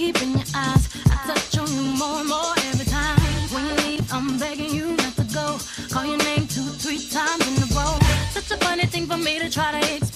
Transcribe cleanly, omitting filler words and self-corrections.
deep in your eyes. I touch on you more and more every time. When you leave, I'm begging you not to go. Call your name 2, 3 times in a row. Such a funny thing for me to try to explain.